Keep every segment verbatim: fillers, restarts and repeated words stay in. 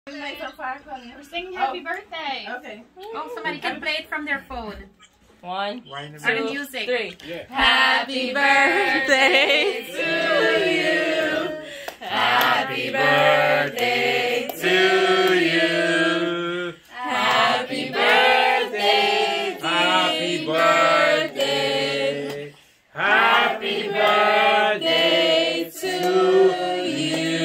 We're singing happy oh. birthday. Okay. Oh, somebody can play it from their phone. One, two, music. three. Yeah. Happy birthday to you. Happy birthday to you. Happy birthday. Happy birthday. Happy birthday to you.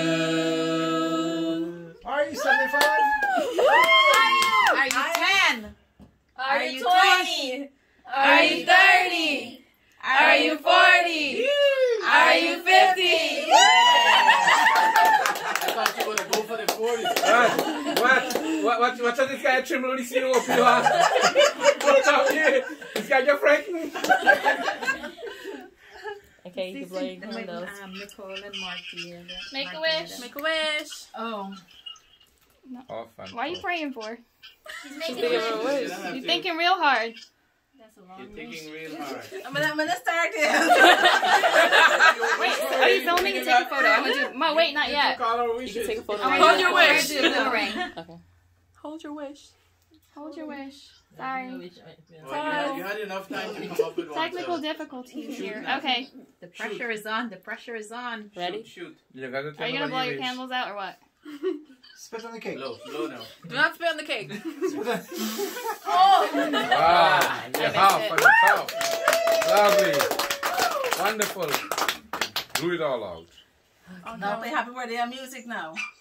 Are you seventy-five? Are you ten? Are you twenty? Are you thirty? Are you forty? Are you fifty? I thought you were going to go for the forty. Uh, what? What? What? What's this guy trembling? See you up here. What's up here? This guy your friend? Okay, you can blow your candles. Um, Nicole and Marty. And Make Marty a wish. and Make a wish. Oh. No. Oh, fun. What are you praying for? He's Making making a a wish. wish. You're thinking real hard. That's a long You're wish. thinking real hard. I'm gonna, I'm gonna start this. Wait, are you filming and take a photo? I'm gonna do. No, wait, not yet. You can take a photo. I'm right gonna now. do- your I'm wish. gonna do the boomerang. Okay. Hold your wish. Hold your wish. Sorry. Well, you, had, you had enough time to come up with one. Technical so difficulties Shoot here. now. Okay. The pressure is on. The pressure is on. Ready? Shoot. shoot. You gotta Are you gonna blow your candles out or what? Spit on the cake. Low, low now. Do not spit on the cake. Ah, I yeah, missed half it. on the top. Lovely. Wonderful. Blew it all out. Oh, no, play happy birthday on music now.